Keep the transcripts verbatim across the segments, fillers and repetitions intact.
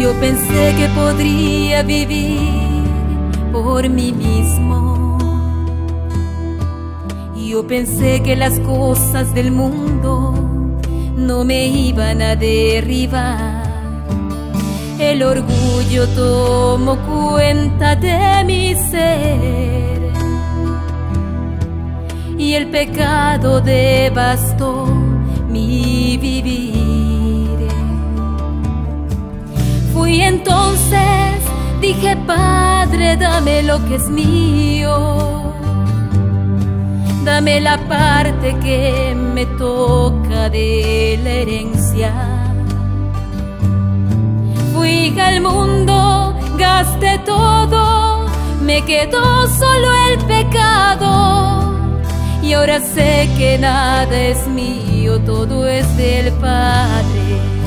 Yo pensé que podría vivir por mí mismo. Yo pensé que las cosas del mundo no me iban a derribar. El orgullo tomó cuenta de mi ser y el pecado devastó mi vivir. Fui entonces, dije: Padre, dame lo que es mío, dame la parte que me toca de la herencia. Fui al mundo, gasté todo, me quedó solo el pecado. Y ahora sé que nada es mío, todo es del Padre.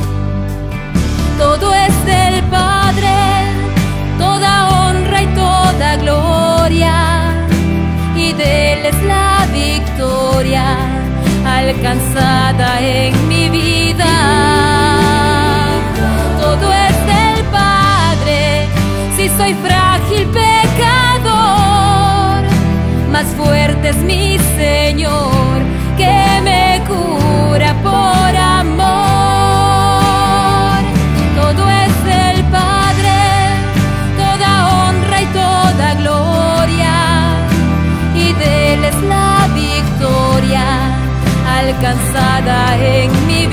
Todo es del Padre, toda honra y toda gloria, y de Él es la victoria alcanzada en mi vida. Todo es del Padre, si soy frágil pecador, más fuerte es mi Señor, que me cura por amor. Todo es del Padre, toda honra y toda gloria, y de Él es la victoria alcanzada en mi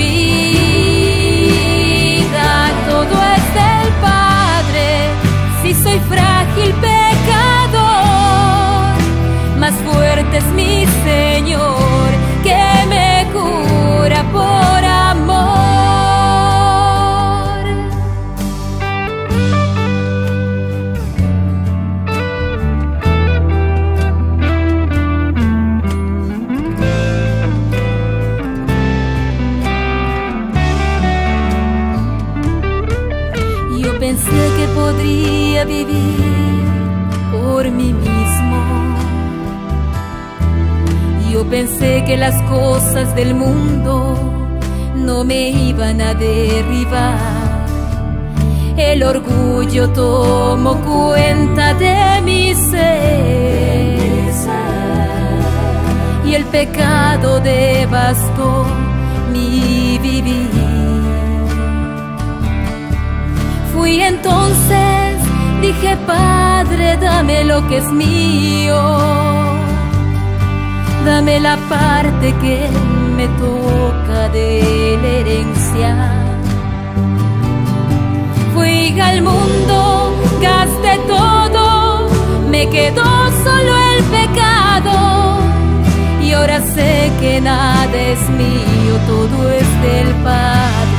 vida. Todo es del Padre, si soy frágil pecador, más fuerte es mi Señor, que me cura por amor. Yo pensé que podría vivir por mí mismo. Yo pensé que las cosas del mundo no me iban a derribar. El orgullo tomó cuenta de mi ser y el pecado devastó mi vivir. Fui entonces, dije: Padre, dame lo que es mío, dame la parte que me toca de la herencia. Fui al mundo, gasté todo, me quedó solo el pecado. Y ahora sé que nada es mío, todo es del Padre.